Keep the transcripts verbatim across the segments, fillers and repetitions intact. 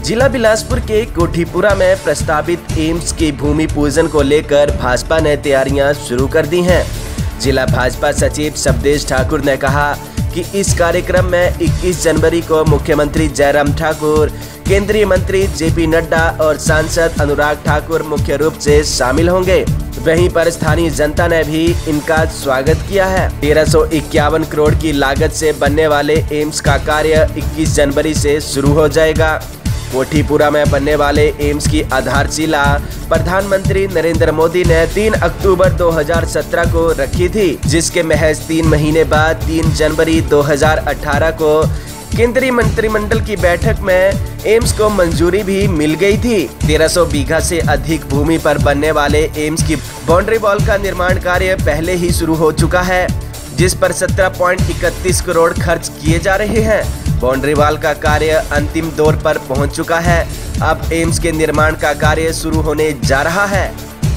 जिला बिलासपुर के कोठीपुरा में प्रस्तावित एम्स की भूमि पूजन को लेकर भाजपा ने तैयारियां शुरू कर दी हैं। जिला भाजपा सचिव शब्देश ठाकुर ने कहा कि इस कार्यक्रम में इक्कीस जनवरी को मुख्यमंत्री जयराम ठाकुर, केंद्रीय मंत्री जेपी नड्डा और सांसद अनुराग ठाकुर मुख्य रूप से शामिल होंगे। वहीं पर स्थानीय जनता ने भी इनका स्वागत किया है। तेरह सौ इक्यावन करोड़ की लागत से बनने वाले एम्स का कार्य इक्कीस जनवरी से शुरू हो जाएगा। कोठीपुरा में बनने वाले एम्स की आधारशिला प्रधानमंत्री नरेंद्र मोदी ने तीन अक्टूबर दो हज़ार सत्रह को रखी थी, जिसके महज तीन महीने बाद तीन जनवरी दो हज़ार अठारह को केंद्रीय मंत्रिमंडल की बैठक में एम्स को मंजूरी भी मिल गई थी। तेरह सौ बीघा से अधिक भूमि पर बनने वाले एम्स की बाउंड्री वॉल का निर्माण कार्य पहले ही शुरू हो चुका है, जिस पर सत्रह पॉइंट इकतीस करोड़ खर्च किए जा रहे हैं। बाउंड्री वॉल का कार्य अंतिम दौर पर पहुंच चुका है। अब एम्स के निर्माण का कार्य शुरू होने जा रहा है।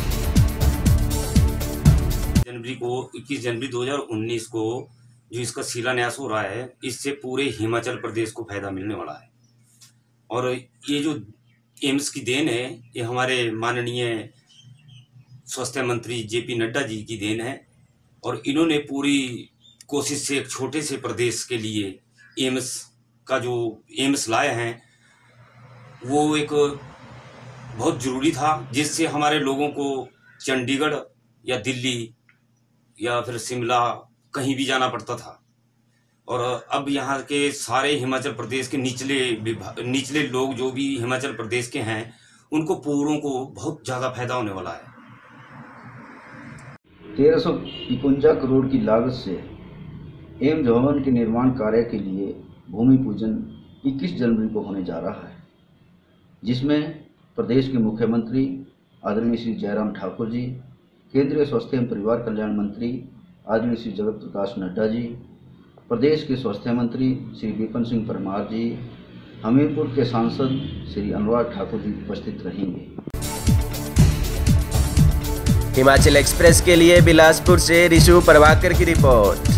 जनवरी को इक्कीस जनवरी दो हज़ार उन्नीस को जो इसका शिलान्यास हो रहा है, इससे पूरे हिमाचल प्रदेश को फायदा मिलने वाला है। और ये जो एम्स की देन है, ये हमारे माननीय स्वास्थ्य मंत्री जेपी नड्डा जी की देन है। और इन्होंने पूरी कोशिश से एक छोटे से प्रदेश के लिए एम्स का जो एम्स लाए हैं, वो एक बहुत ज़रूरी था, जिससे हमारे लोगों को चंडीगढ़ या दिल्ली या फिर शिमला कहीं भी जाना पड़ता था। और अब यहाँ के सारे हिमाचल प्रदेश के निचले निचले लोग जो भी हिमाचल प्रदेश के हैं, उनको पूरों को बहुत ज़्यादा फायदा होने वाला है। तेरह सौ इकवंजा करोड़ की लागत से एम्स भवन के निर्माण कार्य के लिए भूमि पूजन इक्कीस जनवरी को होने जा रहा है, जिसमें प्रदेश के मुख्यमंत्री आदरणीय श्री जयराम ठाकुर जी, केंद्रीय स्वास्थ्य एवं परिवार कल्याण मंत्री आदरणीय श्री जगत प्रकाश नड्डा जी, प्रदेश के स्वास्थ्य मंत्री श्री विपिन सिंह परमार जी, हमीरपुर के सांसद श्री अनुराग ठाकुर जी उपस्थित रहेंगे। हिमाचल एक्सप्रेस के लिए बिलासपुर से ऋषु प्रभाकर की रिपोर्ट।